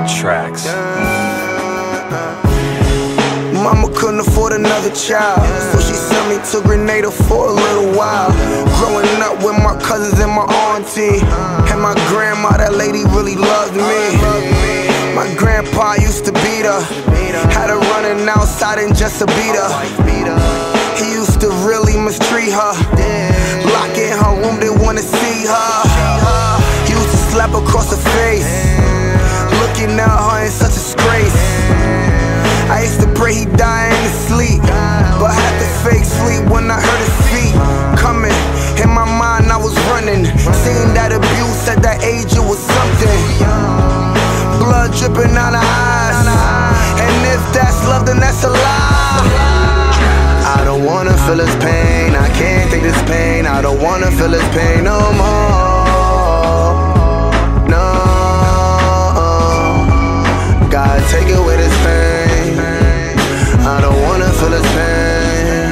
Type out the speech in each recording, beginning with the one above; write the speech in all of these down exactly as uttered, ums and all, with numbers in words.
Tracks. Mama couldn't afford another child, so she sent me to Grenada for a little while. Growing up with my cousins and my auntie, and my grandma, that lady really loved me. My grandpa used to beat her, had her running outside and just to beat her. He used to really mistreat her, lock in her room, didn't wanna see her. He used to slap across her face, looking at her in such a disgrace. I used to pray he die in his sleep, but had to fake sleep when I heard his feet coming. In my mind I was running, seeing that abuse at that age, it was something. Blood dripping out of eyes, and if that's love, then that's a lie. I don't wanna feel his pain, I can't take this pain. I don't wanna feel his pain no more. No, God, take away this pain. I don't wanna feel his pain.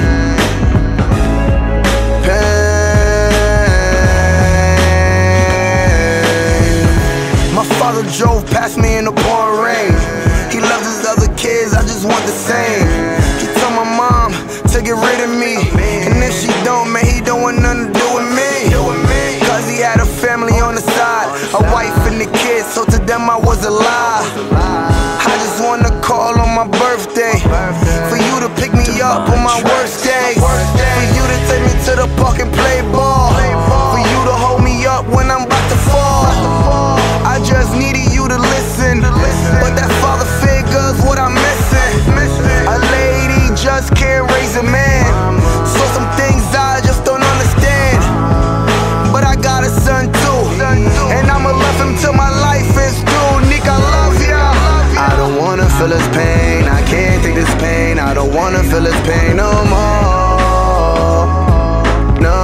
Pain. My father drove past me in the pouring rain. He loves his other kids, I just want the same. He told my mom to get rid of me, and if she don't, man, he don't want nothing to do with me. Cause he had a family on the side, a wife and the kids, so to them I was a lie. I just wanna call on my birthday, for you to pick me up on my worst days, for you to take me to the park and play ball, for you to hold me up when I'm about to fall. I just needed you to listen, but that father figure's what I'm missing. A lady just can't raise a man, so some things I just don't understand. But I got a son too, and I'ma love him till my life is through. Nick, I love ya. I don't wanna feel his pain, I can't take this pain. I don't wanna feel his pain no more. No,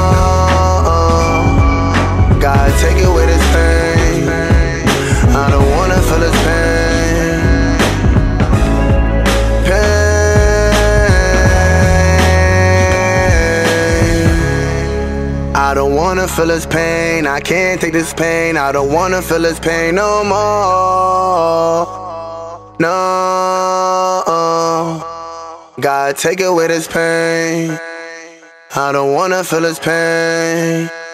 God, take away this pain. I don't wanna feel his pain. Pain. I don't wanna feel his pain, I can't take this pain. I don't wanna feel his pain no more. No, God, take away this pain. I don't wanna feel his pain.